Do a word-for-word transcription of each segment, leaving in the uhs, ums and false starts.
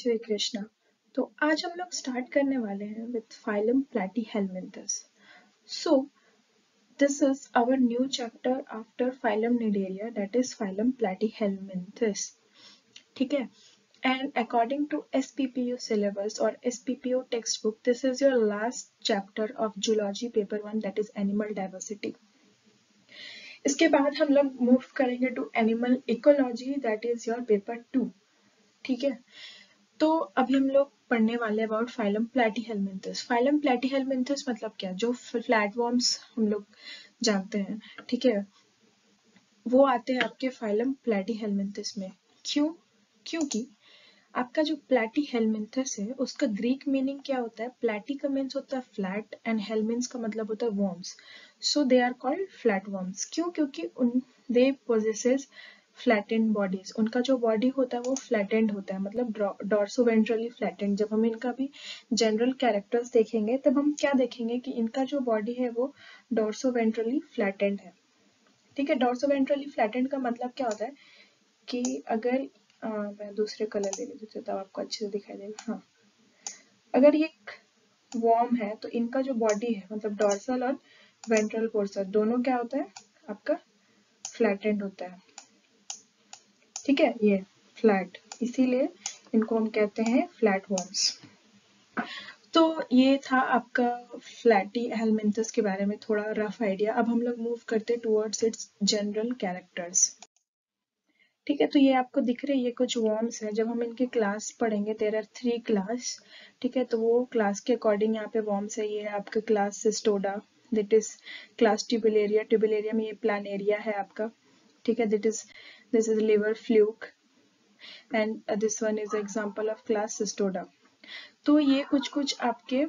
श्री कृष्णा। तो आज हम लोग स्टार्ट करने वाले हैं with phylum Platyhelminthes. So this is our new chapter after phylum Cnidaria, that is phylum Platyhelminthes. ठीक है, and according to S P P U syllabus or S P P U textbook, this is your last chapter of zoology paper one, that is animal diversity. इसके बाद हम लोग move करेंगे to animal ecology, that is your paper two. ठीक है, तो अभी हम लोग पढ़ने वाले about phylum Platyhelminthes. Phylum Platyhelminthes मतलब क्या, जो फ्लैटवर्म्स हम लोग जानते हैं, ठीक है, वो आते हैं आपके फाइलम प्लैटीहेलमिन्थस में। क्यों? क्योंकि आपका जो प्लैटीहेलमिन्थस है उसका ग्रीक मीनिंग क्या होता है? प्लैटी का मीन्स होता है फ्लैट एंड हेलमिन्स का मतलब होता है worms, so they are called flatworms. क्यों? क्योंकि उन दे पोजेसेस फ्लैटेंड बॉडीज, उनका जो बॉडी होता है वो फ्लैटेंड होता है, मतलब डॉर्सोवेंट्रली फ्लैटेंड। जब हम इनका भी जनरल कैरेक्टर्स देखेंगे तब हम क्या देखेंगे कि इनका जो बॉडी है वो डॉर्सोवेंट्रली फ्लैटेंड है। ठीक है, डॉर्सोवेंट्रली फ्लैटेंड का मतलब क्या होता है कि अगर आ, मैं दूसरे कलर ले लेती हूँ तब आपको अच्छे से दिखाई देगा। हाँ, अगर ये वर्म है तो इनका जो बॉडी है मतलब डॉर्सल और वेंट्रल पोर्शन दोनों क्या होता है आपका फ्लैटेंड होता है। ठीक है, ये फ्लैट, इसीलिए इनको हम कहते हैं फ्लैट वर्म्स। तो ये था आपका प्लैटीहेलमिन्थस के बारे में थोड़ा रफ आइडिया। अब हम लोग मूव करते टुवर्ड्स इट्स जनरल कैरेक्टर्स। ठीक है, तो ये आपको दिख रही है कुछ वर्म्स है। जब हम इनकी क्लास पढ़ेंगे, देयर आर थ्री क्लास। ठीक है, तो वो क्लास के अकॉर्डिंग यहाँ पे वर्म्स है। ये है आपका class Cestoda, that is class Turbellaria. Turbellaria में ये प्लानेरिया है आपका। ठीक है, that is this is liver fluke and this one is example of class Cestoda. तो ये कुछ कुछ आपके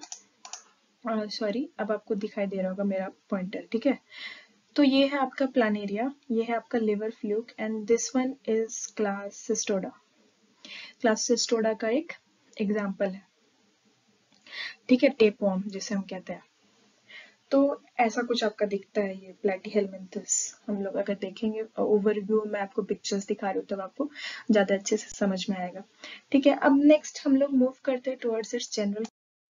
सॉरी uh, अब आपको दिखाई दे रहा होगा मेरा पॉइंटर। ठीक है, तो ये है आपका प्लानेरिया, ये है आपका liver fluke and this one is class Cestoda. Class Cestoda का एक एग्जांपल है। ठीक है, टेपवर्म जिसे हम कहते हैं। तो ऐसा कुछ आपका दिखता है ये प्लैटीहेलमिन्थस। हम लोग अगर देखेंगे ओवरव्यू में आपको पिक्चर्स दिखा रही हूँ तब आपको ज्यादा अच्छे से समझ में आएगा। ठीक है, अब नेक्स्ट हम लोग मूव करते हैं towards its general.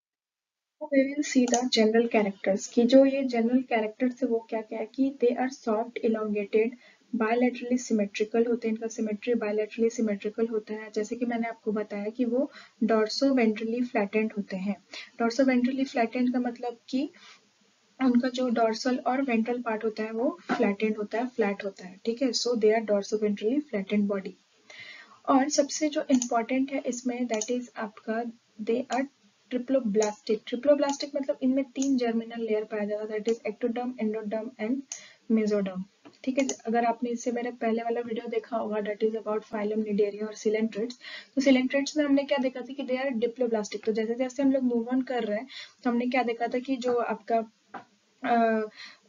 We will see the general characters कि जो ये general characters है वो क्या क्या है कि they are soft, elongated, bilaterally symmetrical होते हैं। इनका symmetry bilaterally symmetrical होता है। जैसे कि मैंने आपको बताया कि वो dorso-ventrally flattened होते हैं। dorso-ventrally flattened का मतलब कि उनका जो डॉर्सल और वेंट्रल पार्ट होता है वो फ्लैटेंड होता है, फ्लैट होता है। ठीक है, so they are dorsoventrally flattened body. और सबसे जो इम्पोर्टेंट है इसमें दैट इज आपका दे आर ट्रिप्लोब्लास्टिक। ट्रिप्लोब्लास्टिक मतलब इनमें तीन जर्मिनल लेयर पाया जाता है, that is ectoderm, endoderm and mesoderm. ठीक है, अगर आपने इससे मेरे पहले वाला वीडियो देखा होगा that is about phylum Cnidaria और सिलेंट्रेट्स, तो सिलेंट्रेट्स में हमने क्या देखा था कि दे आर डिप्लोब्लास्टिक। तो जैसे जैसे हम लोग मूव ऑन कर रहे हैं तो हमने क्या देखा था कि जो आपका आ,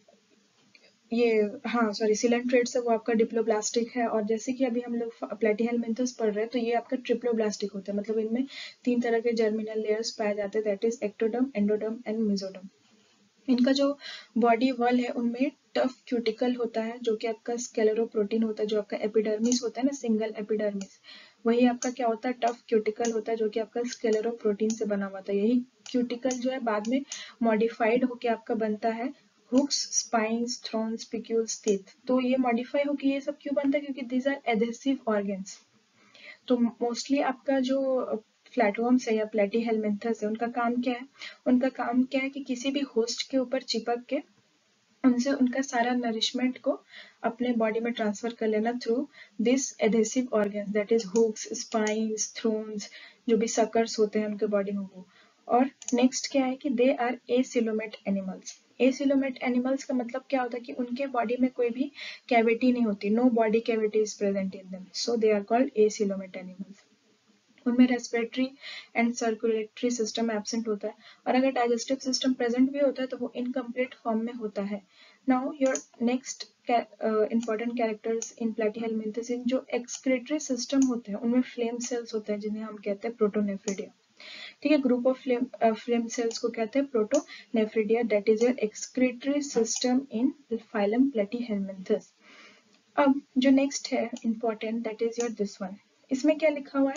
ये हाँ सॉरी सिलेंट्रेट्स है वो आपका डिप्लोब्लास्टिक है। और जैसे कि अभी हम लोग प्लैटीहेलमिन्थस पढ़ रहे हैं तो ये आपका ट्रिप्लोब्लास्टिक होता है, मतलब इनमें तीन तरह के जर्मिनल लेयर्स पाए जाते हैं, that is ectoderm, endoderm and mesoderm. इनका जो बॉडी वॉल है उनमें टफ क्यूटिकल होता है जो कि आपका स्केलेरोप्रोटीन होता है। जो आपका एपिडर्मिस होता है ना, सिंगल एपिडर्मिस, वही आपका क्या होता है टफ क्यूटिकल होता है जो कि आपका स्केलेरोप्रोटीन से बना हुआ था। यही क्यूटिकल जो है बाद में मॉडिफाइड होके आपका बनता है hooks, spines, thorns, spicules, teeth. तो ये मॉडिफाई होके ये सब क्यों बनता है? क्योंकि दीज आर एडहेसिव ऑर्गन्स। तो मोस्टली आपका जो फ्लैटवर्म्स है या प्लैटीहेलमिन्थस है उनका काम क्या है? उनका काम क्या है कि किसी भी होस्ट के ऊपर चिपक के उनसे उनका सारा नरिशमेंट को अपने बॉडी में ट्रांसफर कर लेना through this adhesive organs, that is hooks, spines, thorns, जो भी सकर्स होते हैं उनके बॉडी में वो। और नेक्स्ट क्या है कि they are acoelomate animals. Acoelomate animals का मतलब क्या होता है कि उनके बॉडी में कोई भी कैविटी नहीं होती, no body cavity is present in them, so they are called acoelomate animals. उनमें respiratory and circulatory system absent होता है, और अगर डाइजेस्टिव सिस्टम प्रेजेंट भी होता है तो वो इनकम्प्लीट फॉर्म में होता है। Now your next important characters in Platyhelminthes, इन जो एक्सक्रीटरी सिस्टम होते हैं उनमें फ्लेम सेल्स होते हैं जिन्हें हम कहते हैं प्रोटोनेफ्रिडिया। ठीक है, group of flame flame cells को कहते हैं protonephridia, that is your excretory system in phylum Platyhelminthes. अब जो नेक्स्ट है important that is your this one, इसमें क्या लिखा हुआ है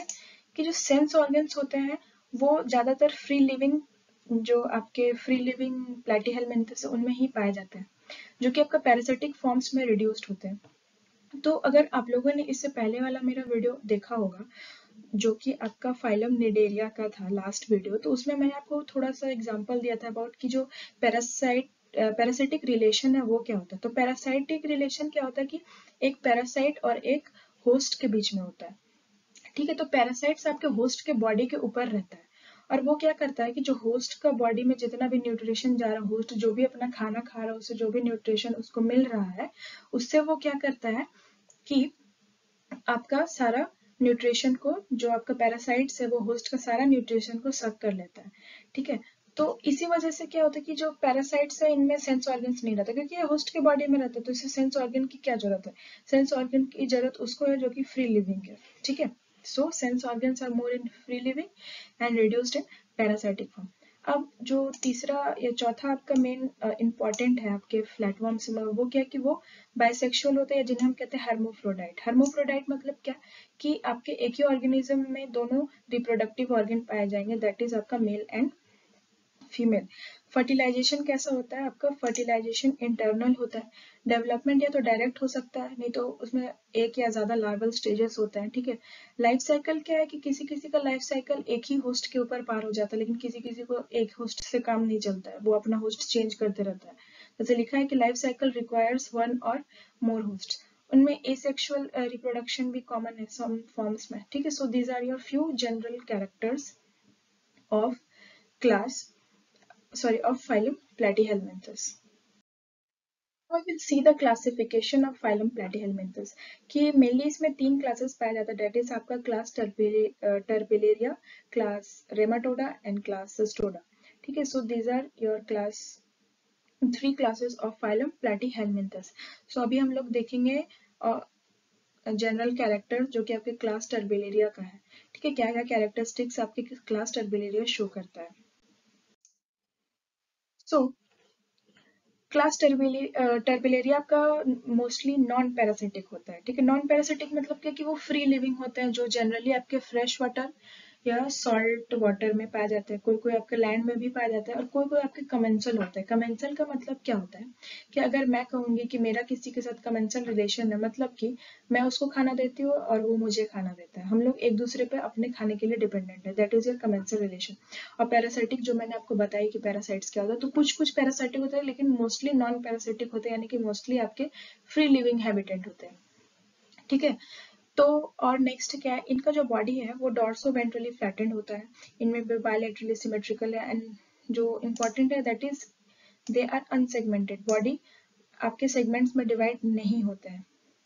कि जो सेंस ऑर्गन्स होते हैं वो ज़्यादातर फ्री लिविंग, जो आपके फ्री लिविंग प्लैटीहेलमिंथस उनमें ही पाए जाते हैं, जो कि आपका पैरासिटिक फॉर्म्स में रिड्यूस्ड होते हैं। तो अगर आप लोगों ने इससे पहले वाला मेरा वीडियो देखा होगा जो कि आपका फाइलम निडेरिया का था लास्ट वीडियो, तो उसमें मैंने आपको थोड़ा सा एग्जांपल दिया था अबाउट कि जो पैरासाइट पैरासिटिक रिलेशन है वो क्या होता है। तो पैरासाइटिक रिलेशन क्या होता है कि एक पैरासाइट और एक होस्ट के बीच में होता है, ठीक है। तो पैरासाइट्स आपके होस्ट के बॉडी के ऊपर रहता है और वो क्या करता है कि जो होस्ट का बॉडी में जितना भी न्यूट्रिशन जा रहा है, होस्ट जो भी अपना खाना खा रहा है उससे जो भी न्यूट्रिशन उसको मिल रहा है, उससे वो क्या करता है कि आपका सारा न्यूट्रिशन को, जो आपका पैरासाइट्स है वो होस्ट का सारा न्यूट्रिशन को सक कर लेता है, ठीक है। तो इसी वजह से क्या होता है कि जो पैरासाइट्स है इनमें सेंस ऑर्गन्स नहीं रहता, क्योंकि ये होस्ट के बॉडी में रहता है, तो इसे सेंस ऑर्गन की क्या जरूरत है। सेंस ऑर्गन की जरूरत उसको है जो कि फ्री लिविंग है, ठीक है। So sense organs are more in free living and reduced in parasitic form. अब जो तीसरा या चौथा आपका मेन इंपॉर्टेंट है आपके फ्लैटवर्म्स में, वो क्या है कि वो बाइसेक्सुअल होते हैं, जिन्हें हम कहते हैं हर्मोफ्रोडाइट। हर्मोफ्रोडाइट मतलब क्या कि आपके एक ही ऑर्गेनिज्म में दोनों रिप्रोडक्टिव ऑर्गन पाए जाएंगे, दैट इज आपका मेल एंड फीमेल। फर्टिलाइजेशन कैसा होता है आपका, फर्टिलाइजेशन इंटरनल होता है। डेवलपमेंट या तो डायरेक्ट हो सकता है, नहीं तो उसमें एक या ज्यादा लार्वल स्टेजेस होते हैं, ठीक है। लाइफ साइकिल क्या है कि किसी किसी का लाइफ साइकिल एक ही होस्ट के ऊपर पार हो जाता है, लेकिन किसी किसी को एक होस्ट से काम नहीं चलता है, वो अपना होस्ट चेंज करते रहता है। जैसे लिखा है कि लाइफ साइकिल रिक्वायर्स वन और मोर होस्ट। उनमें एसेक्सुअल रिप्रोडक्शन भी कॉमन है सम फॉर्म्स में, ठीक है। So these are your few general characters of class sorry of phylum Platyhelminthes. Now we will see the classification of phylum Platyhelminthes कि mainly इसमें तीन classes पाया जाता है, that is आपका class Terpelaria, class Rematoda and class Cystoda, ठीक है। So these are your class three classes of phylum Platyhelminthes. So अभी हम लोग देखेंगे जनरल कैरेक्टर जो कि आपके क्लास टर्बेलेरिया का है, ठीक है। क्या क्या कैरेक्टरिस्टिक्स आपके क्लास टर्बेलेरिया शो करता है। सो क्लास टर्बेलेरिया का मोस्टली नॉन पैरासिटिक होता है, ठीक है। नॉन पैरासिटिक मतलब क्या कि वो फ्री लिविंग होते हैं, जो जनरली आपके फ्रेश वाटर या सॉल्ट वाटर में पाया जाता है, कोई कोई आपके लैंड में भी पाया जाता है, और कोई कोई आपके कमेंसल होता है। कमेंसल का मतलब क्या होता है कि अगर मैं कहूंगी कि मेरा किसी के साथ कमेंसल रिलेशन है, मतलब कि मैं उसको खाना देती हूँ और वो मुझे खाना देता है, हम लोग एक दूसरे पे अपने खाने के लिए डिपेंडेंट है, that is your commensal relation. और पैरासाइटिक जो मैंने आपको बताया कि पैरासाइट्स क्या होता है, तो कुछ कुछ पैरासाइटिक होता है लेकिन मोस्टली नॉन पैरासाइटिक होते हैं, यानी कि मोस्टली आपके फ्री लिविंग हैबिटेट होते हैं, ठीक है। तो और नेक्स्ट क्या है, इनका जो बॉडी है वो डॉर्सो वेंट्रली फ्लैटेंड होता है, इनमें भी बायलैटरली सिमेट्रिकल है, एंड जो इम्पोर्टेंट है that is they are unsegmented, body आपके सेगमेंट्स में डिवाइड नहीं होते हैं,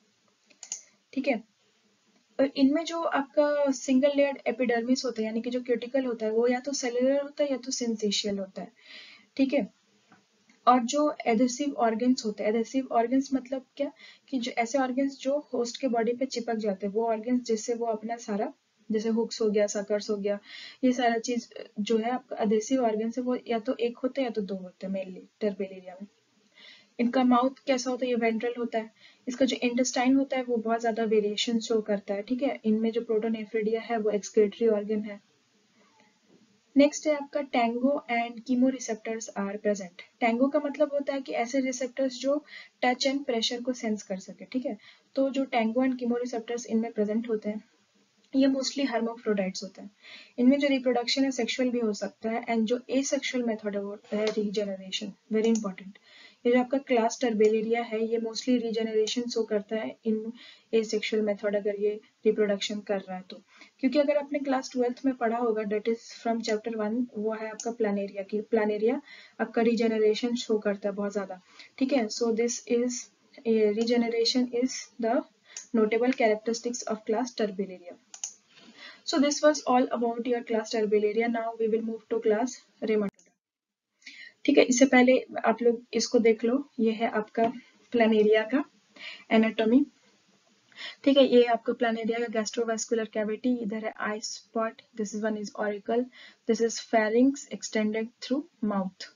ठीक है। और इनमें जो आपका सिंगल लेयर्ड एपिडर्मिस होता है, यानी कि जो क्यूटिकल होता है, वो या तो सेलुलर होता है या तो सिंथेशियल होता है, ठीक है। और जो एडेसिव ऑर्गन्स होते हैं, एडेसिव ऑर्गन्स मतलब क्या कि जो ऐसे ऑर्गन्स जो होस्ट के बॉडी पे चिपक जाते हैं, वो ऑर्गन्स जिससे वो अपना सारा, जैसे हुक्स हो गया, सकर्स हो गया, ये सारा चीज जो है आपका एडेसिव ऑर्गन्स है, वो या तो एक होते हैं या तो दो होते हैं मेनली टर्बेलेरिया में। इनका माउथ कैसा होता है, ये वेंट्रल होता है। इसका जो इंटेस्टाइन होता है वो बहुत ज्यादा वेरिएशन शो करता है, ठीक है। इनमें जो प्रोटोनेफ्रिडिया है वो एक्सक्रीटरी ऑर्गन है। नेक्स्ट है आपका tango and chemo receptors are present. Tango का मतलब होता है कि ऐसे रिसेप्टर्स जो टच एंड प्रेशर को सेंस कर सके, ठीक है। तो जो टैंगो एंड कीमो रिसेप्टर्स इनमें प्रेजेंट होते हैं, ये मोस्टली हर्मोफ्रोडाइट्स होते हैं। इनमें जो रिप्रोडक्शन है सेक्सुअल भी हो सकता है, एंड जो एसेक्सुअल मेथड है वो है रीजनरेशन, वेरी इंपॉर्टेंट। ये जो आपका क्लास टर्बेलेरिया है ये मोस्टली रीजनरेशन शो करता है इन एसेक्सुअल मेथड, अगर ये रिप्रोडक्शन कर रहा है तो। क्योंकि अगर आपने क्लास ट्वेल्थ में पढ़ा होगा, that is from chapter one, वो है आपका प्लानेरिया की। प्लानेरिया आपका रीजनरेशन शो करता है बहुत ज्यादा, ठीक है। So this is regeneration is the notable characteristics of class Terbellaria. So this was all about your class Terbellaria. Now we will move to class Rematoda. ठीक है, इससे पहले आप लोग इसको देख लो, ये है आपका प्लानेरिया का एनाटॉमी, ठीक है। ये आपका प्लानेरिया का गैस्ट्रोवास्कुलर कैविटी, इधर है eye spot, this is one is auricle, this is pharynx extended through mouth,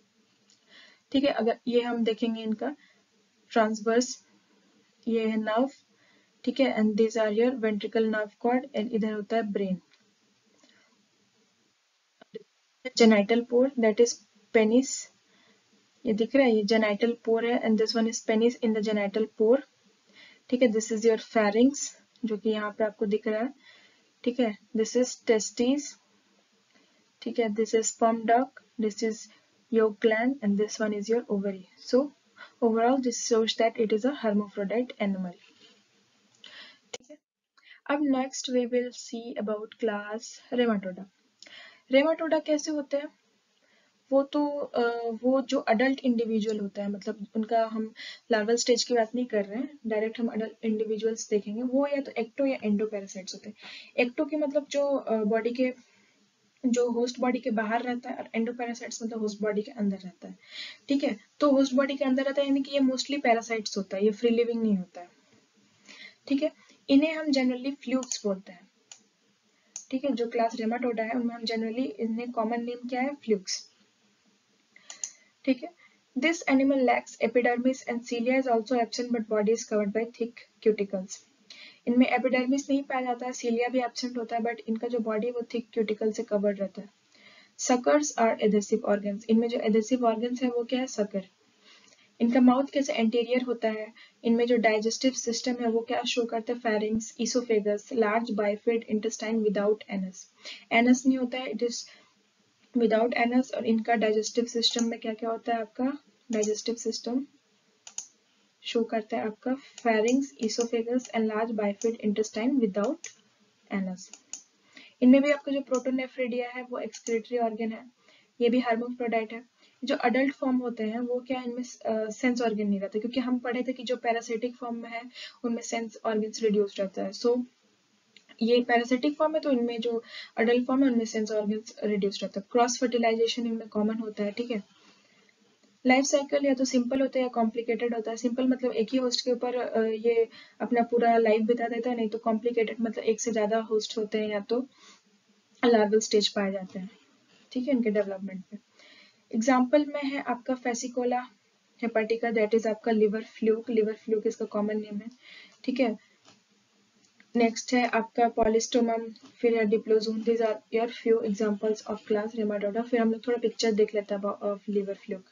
ठीक है। अगर ये हम देखेंगे इनका ट्रांसवर्स, ये है नर्व, ठीक है, and this are your ventricle nerve cord, and इधर होता है brain, genital pore that is penis, ये दिख रहा है, ये जेनाइटल पोर है and this one is penis in the genital pore. ठीक है, दिस इज योर फेरिंग्स जो कि यहाँ पे आपको दिख रहा है। ठीक है, दिस इज टेस्टिस। ठीक है, this is sperm duct, this is your gland and this one is your ovary. So overall this shows that it is a hermaphrodite animal. ठीक है, अब next we will see about class Trematoda. Trematoda कैसे होते हैं? वो तो वो जो अडल्ट इंडिविजुअल होता है, मतलब उनका हम लार्वल स्टेज की बात नहीं कर रहे हैं, डायरेक्ट हम अडल्ट इंडिविजुअल्स देखेंगे, वो या तो एक्टो या एंडो पैरासाइट्स होते हैं। एक्टो के मतलब जो बॉडी के जो होस्ट बॉडी के बाहर रहता है, और एंडो पैरासाइट्स मतलब होस्ट बॉडी के अंदर रहता है। ठीक है, तो होस्ट बॉडी के अंदर रहता है यानी कि ये मोस्टली पैरासाइट्स होता है, ये फ्री लिविंग नहीं होता है। ठीक है, इन्हें हम जनरली फ्लूक्स बोलते हैं। ठीक है, जो क्लास रेमाटोडा है उनमें हम जनरली इन्हें कॉमन नेम क्या है, फ्लूक्स। ठीक है, this animal lacks epidermis and cilia is also absent but body is covered by thick cuticles. इनमें एपिडर्मिस नहीं पाया जाता है, सीलिया भी एब्सेंट होता है, बट इनका जो बॉडी है वो थिक क्यूटिकल से कवर्ड रहता है। सकर्स आर एडेसिव ऑर्गन्स, इनमें जो एडेसिव ऑर्गन्स है वो क्या है, सकर। इनका माउथ कैसे एंटीरियर होता है, इनमें जो डाइजेस्टिव सिस्टम है वो क्या शो करता है, pharynx, oesophagus, large bifid intestine without anus. Anus नहीं होता है, इट इज विदाउट एनस। और इनका डाइजेस्टिव सिस्टम में क्या क्या होता है, आपका डाइजेस्टिव सिस्टम शो करता है आपका pharynx, oesophagus and large bifid intestine without anus. इनमें भी आपका जो प्रोटोनेफ्रिडिया है वो एक्सक्रीटरी ऑर्गन है, ये भी hermaphrodite है। जो अडल्ट फॉर्म होते हैं वो क्या, इनमें सेंस ऑर्गन नहीं रहता, क्योंकि हम पढ़े थे कि जो पैरासिटिक फॉर्म में है उनमें सेंस ऑर्गन्स रिड्यूस रहता है। सो so, ये पैरासिटिक फॉर्म है, तो इनमें जो अडल्ट फॉर्म है उनमें सेंस ऑर्गन्स रिड्यूस रहता है। क्रॉस फर्टिलाइजेशन इनमें कॉमन होता है। ठीक है, लाइफ साइकिल या तो सिंपल होता है या कॉम्प्लिकेटेड होता है। सिंपल मतलब एक ही होस्ट के ऊपर ये अपना पूरा लाइफ बिता देता है, नहीं तो कॉम्प्लिकेटेड मतलब एक से ज्यादा होस्ट होते हैं या तो लार्वल स्टेज पाए जाते हैं। ठीक है, इनके डेवलपमेंट में एग्जाम्पल में है आपका फेसिकोला हेपाटिका, दैट इज आपका लिवर फ्लूक, लिवर फ्लूक इसका कॉमन नेम है। ठीक है, नेक्स्ट है आपका पॉलिस्टोमम, फिर है Diplozoon. These are your few examples of class Trematoda. फिर हम लोग थोड़ा पिक्चर देख लेते हैं ऑफ लिवर फ्लूक।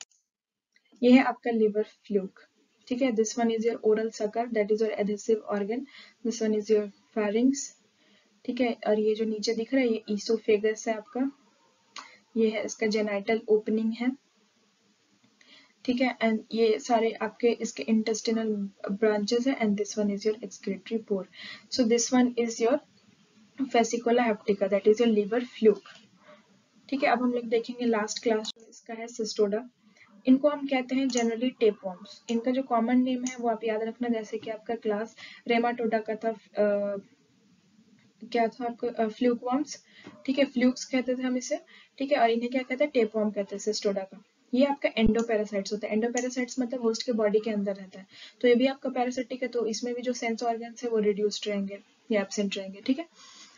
ये है आपका लिवर फ्लूक। ठीक है, this one is your oral sucker, that is your adhesive organ. This one is your pharynx. ठीक है, और ये जो नीचे दिख रहा है ये ईसोफेगस है आपका, ये है इसका जेनाइटल ओपनिंग है। ठीक है, एंड ये सारे आपके इसके इंटेस्टिनल ब्रांचेस है and this one is your excretory pore. So this one is your Fasciola hepatica, that is your liver fluke. ठीक है, अब हम लोग देखेंगे लास्ट क्लास में इसका है सिस्टोडा। इनको हम कहते हैं जनरली टेपवर्म्स। इनका जो कॉमन नेम है वो आप याद रखना, जैसे कि आपका क्लास रेमाटोडा का था, आ, क्या था आपका फ्लूकवर्म्स। ठीक है, फ्लूक्स कहते थे हम इसे। ठीक है, और इन्हें क्या कहते हैं, टेपवर्म कहते हैं सिस्टोडा का। ये आपका एंडोपैरासाइट्स होता है। एंडोपैरासाइट्स मतलब होस्ट के बॉडी के अंदर रहता है, तो ये भी आपका पैरासिटिक है, तो इसमें भी जो सेंस ऑर्गन्स है वो रिड्यूस्ड रहेंगे या एब्सेंट रहेंगे। ठीक है,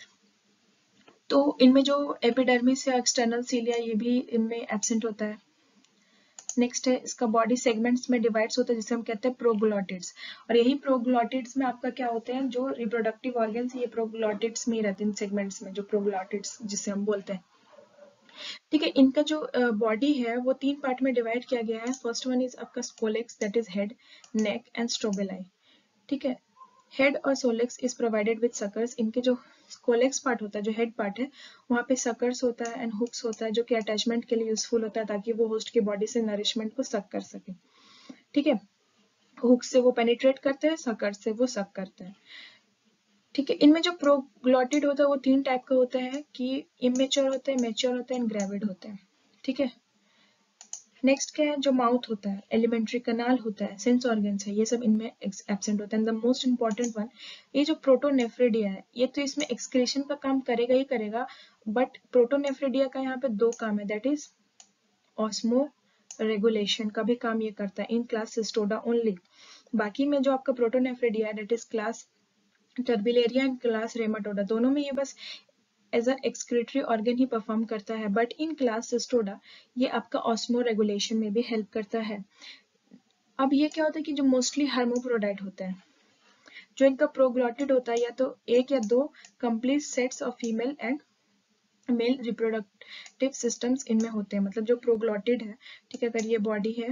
तो इनमें जो एपिडर्मिस या एक्सटर्नल सीलिया ये भी इनमें एब्सेंट होता है। नेक्स्ट है इसका बॉडी सेगमेंट्स में डिवाइड्स होता है, जिसे हम कहते हैं प्रोग्लॉटिड्स। और यही प्रोग्लॉटिड्स में आपका क्या होते हैं, जो रिप्रोडक्टिव ऑर्गन्स ये प्रोग्लॉटिड्स में ही रहते हैं, सेगमेंट्स में जो प्रोग्लॉटिड्स जिसे हम बोलते हैं। ठीक है, इनका जो बॉडी uh, है वो तीन पार्ट में डिवाइड किया गया है। फर्स्ट वन इज आपका scolex, that is head, neck and strobilae. ठीक है, हेड और scolex is provided with suckers. इनके जो स्कोलेक्स पार्ट होता है, जो हेड पार्ट है, वहाँ पे सकर्स होता है एंड हुक्स होता है, जो कि अटैचमेंट के लिए यूजफुल होता है, ताकि वो होस्ट की बॉडी से नरिशमेंट को सक कर सके। ठीक है, हुक से वो पेनिट्रेट करते हैं, सकर्स से वो सक करते हैं। ठीक है, इनमें जो प्रोग्लॉटिड होता है वो तीन टाइप का होता है, कि इमेच्योर होता है, मैच्योर होता है एंड ग्रेविड होता है। ठीक है, नेक्स्ट क्या है, जो माउथ होता है, एलिमेंट्री कनाल होता है, सेंस ऑर्गन्स है, ये सब इनमें एब्सेंट होता है। And the most important one, ये जो प्रोटोनेफ्रिडिया है, ये तो इसमें एक्सक्रीशन का काम करेगा ही करेगा, बट प्रोटोनेफ्रिडिया का यहाँ पे दो काम है, दैट इज ऑस्मो रेगुलेशन का भी काम ये करता है इन क्लास सिस्टोडा ओनली। बाकी में जो आपका प्रोटोनेफ्रिडिया है, that is class Turbellaria and class Trematoda, दोनों में ये बस एज अ एक्सक्रीटरी ऑर्गन ही परफॉर्म करता है, बट इन क्लास सिस्टोडा ये आपका ऑस्मो रेगुलेशन में भी हेल्प करता है। अब ये क्या होता है कि जो मोस्टली hermaphrodite होते हैं, जो इनका प्रोग्लॉटिड होता है या तो एक या दो complete sets of female and male reproductive systems इनमें होते हैं, मतलब जो प्रोग्लॉटिड है, ठीक है, अगर ये बॉडी है,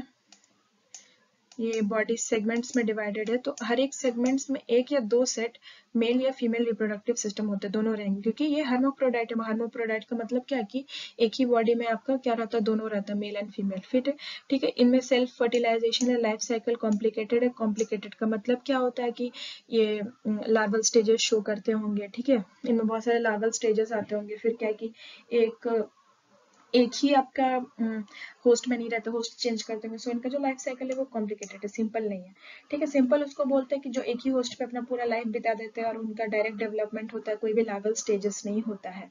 ये बॉडी सेगमेंट्स में डिवाइडेड है, तो हर एक सेगमेंट्स में एक या दो सेट मेल या फीमेल रिप्रोडक्टिव सिस्टम होते हैं, दोनों रहेंगे, क्योंकि ये हर्माफ्रोडाइट है। हर्माफ्रोडाइट का मतलब क्या है कि एक ही बॉडी में आपका क्या रहता है, दोनों रहता है, मेल एंड फीमेल, फिट है, ठीक है। इनमें सेल्फ फर्टिलाइजेशन या लाइफ साइकिल कॉम्प्लिकेटेड है। कॉम्प्लिकेटेड का मतलब क्या होता है कि ये लार्वल स्टेजेस शो करते होंगे, ठीक है, इनमें बहुत सारे लार्वल स्टेजेस आते होंगे। फिर क्या है कि एक एक ही आपका होस्ट में नहीं रहता, होस्ट चेंज करते हैं, सो इनका जो लाइफ साइकिल है वो कॉम्प्लिकेटेड है, सिंपल नहीं है, ठीक है। सिंपल उसको बोलते हैं कि जो एक ही होस्ट पे अपना पूरा लाइफ बिता देते हैं और उनका डायरेक्ट डेवलपमेंट होता है, कोई भी लार्वल स्टेजेस नहीं होता है,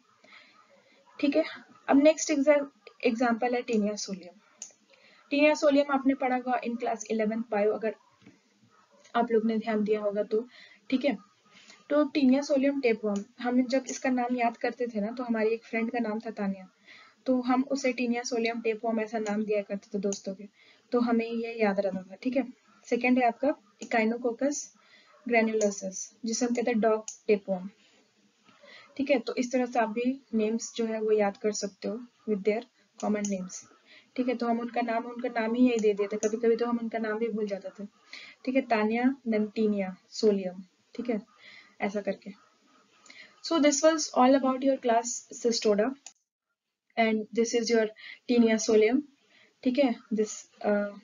ठीक है। अब नेक्स्ट एग्जाम्पल है टीनिया सोलियम। टीनिया सोलियम आपने पढ़ा होगा इन क्लास इलेवेंथ बायो, अगर आप लोग ने ध्यान दिया होगा तो, ठीक है। तो टीनिया सोलियम टेपवर्म, हम जब इसका नाम याद करते थे ना, तो हमारी एक फ्रेंड का नाम था तानिया, तो हम उसे टीनिया सोलियम टेपवर्म ऐसा नाम दिया करते थे दोस्तों के, तो हमें ये याद रहता था, ठीक है। सेकेंड है आपका इकाइनोकोकस ग्रैन्युलोसस, जिसे हम कहते हैं डॉग टेपवर्म, ठीक है। तो इस तरह से आप भी नेम्स जो है वो याद कर सकते हो विद देयर कॉमन नेम्स, ठीक है। तो हम उनका नाम उनका नाम ही यही दे देते, कभी कभी तो हम उनका नाम भी भूल जाते थे, ठीक है। तानिया देन टीनिया सोलियम, ठीक है, ऐसा करके। So this was all about your class Cestoda and this is your Taenia solium, ठीक है। दिस uh,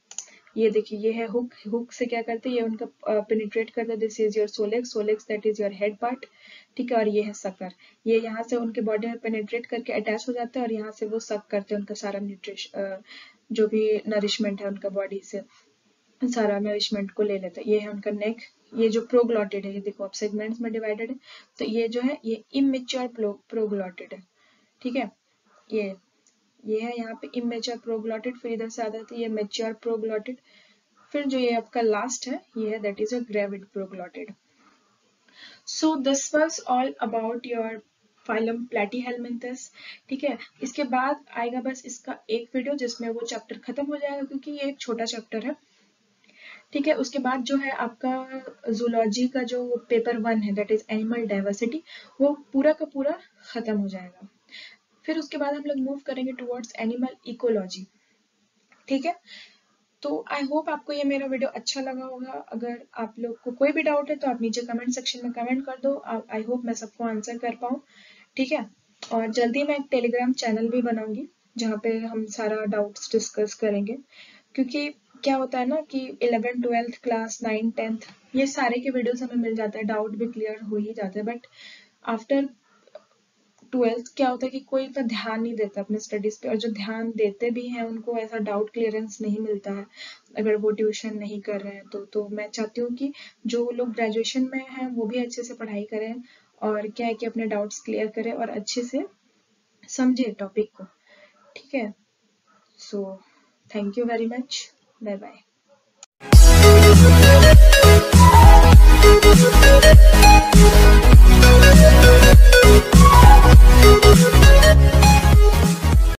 ये देखिए, ये है हुक, हुक से क्या करते हैं, ये उनका पेनिट्रेट करते हैं। This is your scolex, scolex that is your head part, ठीक है। और ये है सकर, ये यहाँ से उनके बॉडी में पेनिट्रेट करके अटैच हो जाते हैं और यहाँ से वो सक करते हैं उनका सारा न्यूट्रिशन, जो भी नरिशमेंट है उनका बॉडी से, सारा नरिशमेंट को ले लेते हैं। ये है उनका नेक, ये जो प्रोग्लॉटिड है, ये देखो आप सेगमेंट्स में डिवाइडेड है, तो ये जो है ये इमेच्योर प्रोग्लॉटिड है, ठीक है। ये ये है यहाँ पे इमेच्योर प्रोग्लॉटिड, फिर इधर से आ जाती है ये मेच्योर प्रोग्लॉटिड, फिर जो ये आपका लास्ट है ये है that is a gravid proglottid. So this was all about your phylum Platyhelminthes, ठीक है। इसके बाद आएगा बस इसका एक वीडियो जिसमें वो चैप्टर खत्म हो जाएगा, क्योंकि ये एक छोटा चैप्टर है, ठीक है। उसके बाद जो है आपका जूलॉजी का जो पेपर वन है दैट इज एनिमल डाइवर्सिटी, वो पूरा का पूरा खत्म हो जाएगा। फिर उसके बाद हम लोग मूव करेंगे टुवर्ड्स एनिमल इकोलॉजी, ठीक है। तो आई होप आपको ये मेरा वीडियो अच्छा लगा होगा। अगर आप लोग को कोई भी डाउट है तो आप नीचे कमेंट सेक्शन में कमेंट कर दो, आई होप मैं सबको आंसर कर पाऊँ, ठीक है। और जल्दी मैं एक टेलीग्राम चैनल भी बनाऊंगी जहाँ पे हम सारा डाउट्स डिस्कस करेंगे, क्योंकि क्या होता है ना कि eleventh twelfth class nine tenth ये सारे के वीडियोस हमें मिल जाता है, डाउट भी क्लियर हो ही जाते हैं, बट आफ्टर ट्वेल्थ क्या होता है कि कोई इतना ध्यान नहीं देता अपने स्टडीज पे, और जो ध्यान देते भी हैं उनको ऐसा डाउट क्लियरेंस नहीं मिलता है अगर वो ट्यूशन नहीं कर रहे हैं तो तो मैं चाहती हूँ कि जो लोग ग्रेजुएशन में हैं वो भी अच्छे से पढ़ाई करें, और क्या है कि अपने डाउट्स क्लियर करें और अच्छे से समझे टॉपिक को, ठीक है। So thank you very much, bye bye.